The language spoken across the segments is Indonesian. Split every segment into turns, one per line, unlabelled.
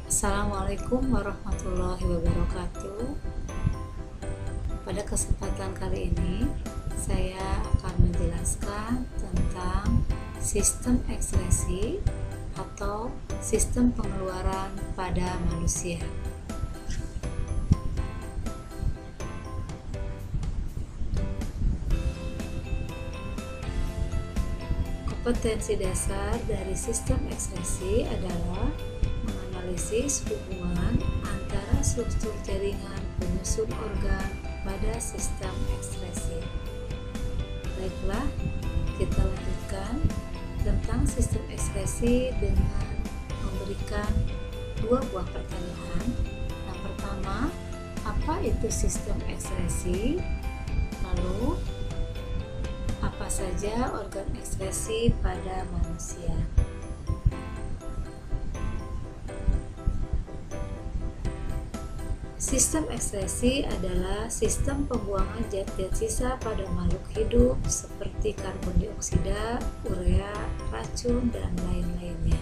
Assalamualaikum warahmatullahi wabarakatuh. Pada kesempatan kali ini saya akan menjelaskan tentang sistem ekskresi atau sistem pengeluaran pada manusia. Kompetensi dasar dari sistem ekskresi adalah menganalisis hubungan antara struktur jaringan penyusun organ pada sistem ekskresi. Baiklah, kita lanjutkan tentang sistem ekskresi dengan memberikan dua buah pertanyaan. Yang pertama, apa itu sistem ekskresi? Lalu, apa saja organ ekskresi pada manusia? Sistem ekskresi adalah sistem pembuangan zat-zat sisa pada makhluk hidup seperti karbon dioksida, urea, racun, dan lain-lainnya.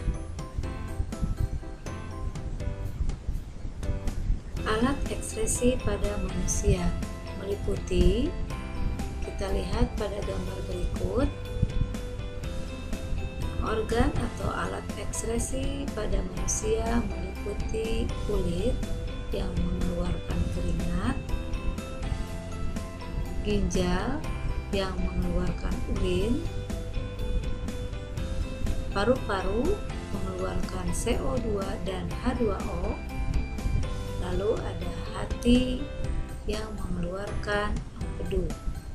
Alat ekskresi pada manusia meliputi, kita lihat pada gambar berikut, organ atau alat ekskresi pada manusia meliputi kulit yang mengeluarkan keringat, ginjal yang mengeluarkan urin, paru-paru mengeluarkan CO2 dan H2O, lalu ada hati yang mengeluarkan empedu.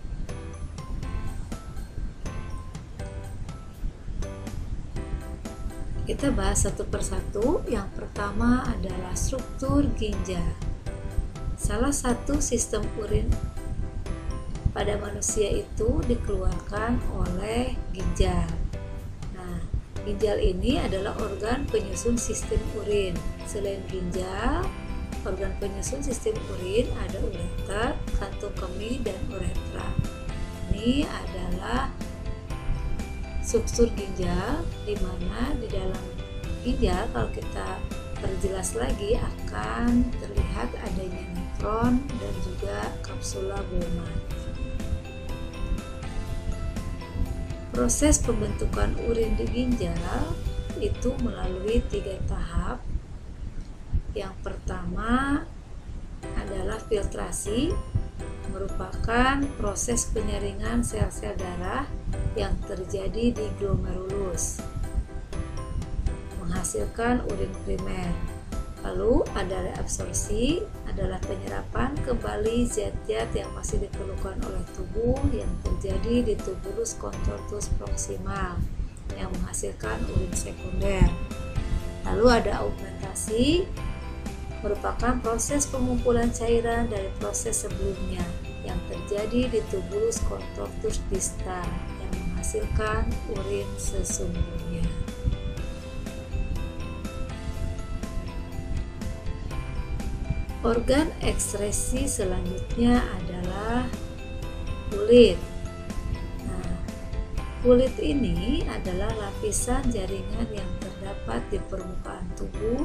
Kita bahas satu persatu. Yang pertama adalah struktur ginjal. Salah satu sistem urin pada manusia itu dikeluarkan oleh ginjal. Nah, ginjal ini adalah organ penyusun sistem urin. Selain ginjal, organ penyusun sistem urin ada ureter, kantung kemih, dan uretra. Ini adalah struktur ginjal, di mana di dalam ginjal kalau kita perjelas lagi akan terlihat adanya nefron dan juga kapsula Bowman. Proses pembentukan urin di ginjal itu melalui 3 tahap. Yang pertama adalah filtrasi, merupakan proses penyaringan sel-sel darah yang terjadi di glomerulus menghasilkan urin primer. Lalu ada reabsorpsi, adalah penyerapan kembali zat-zat yang masih diperlukan oleh tubuh yang terjadi di tubulus contortus proximal yang menghasilkan urin sekunder. Lalu ada augmentasi, merupakan proses pengumpulan cairan dari proses sebelumnya yang terjadi di tubulus contortus distal yang menghasilkan urin sesungguhnya. Organ ekskresi selanjutnya adalah kulit. Nah, kulit ini adalah lapisan jaringan yang terdapat di permukaan tubuh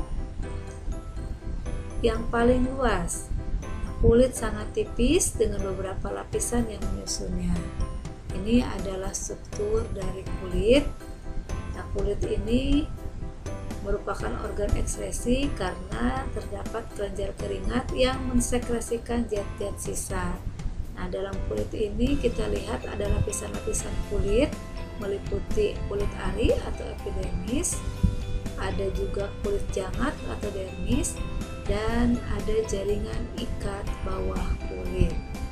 yang paling luas. Kulit sangat tipis dengan beberapa lapisan yang menyusunnya. Ini adalah struktur dari kulit. Nah, kulit ini merupakan organ ekskresi karena terdapat kelenjar keringat yang mensekresikan zat-zat sisa. Nah, dalam kulit ini kita lihat ada lapisan-lapisan kulit meliputi kulit ari atau epidermis, ada juga kulit jangat atau dermis, dan ada jaringan ikat bawah kulit.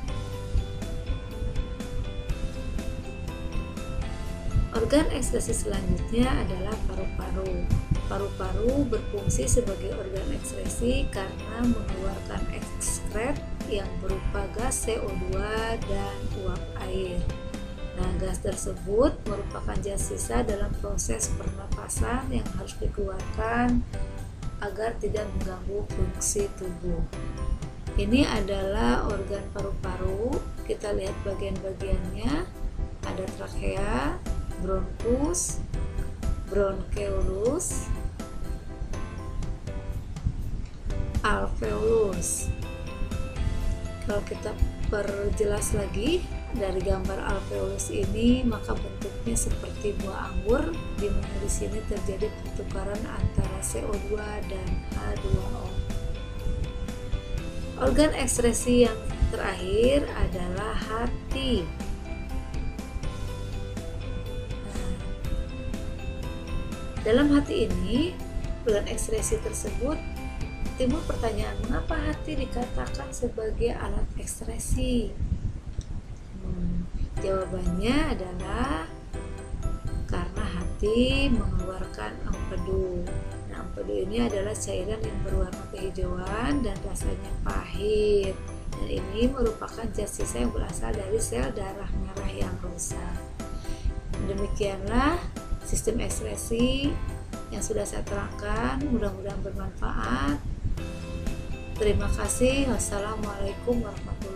Organ ekskresi selanjutnya adalah paru-paru. Paru-paru berfungsi sebagai organ ekskresi karena mengeluarkan ekskret yang berupa gas CO2 dan uap air. Nah, gas tersebut merupakan gas sisa dalam proses pernapasan yang harus dikeluarkan agar tidak mengganggu fungsi tubuh. Ini adalah organ paru-paru. Kita lihat bagian-bagiannya. Ada trakea, bronkus, bronkeolus, alveolus. Kalau kita perjelas lagi dari gambar alveolus ini, maka bentuknya seperti buah anggur, di mana di sini terjadi pertukaran antara CO2 dan H2O. Organ ekskresi yang terakhir adalah hati. Nah, dalam hati ini, organ ekskresi tersebut timbul pertanyaan, mengapa hati dikatakan sebagai alat ekskresi? Jawabannya adalah karena hati mengeluarkan empedu. Nah, empedu ini adalah cairan yang berwarna kehijauan dan rasanya pahit. Dan ini merupakan zat sisa yang berasal dari sel darah merah yang rusak. Demikianlah sistem ekskresi yang sudah saya terangkan, mudah-mudahan bermanfaat. Terima kasih. Wassalamualaikum warahmatullahi wabarakatuh.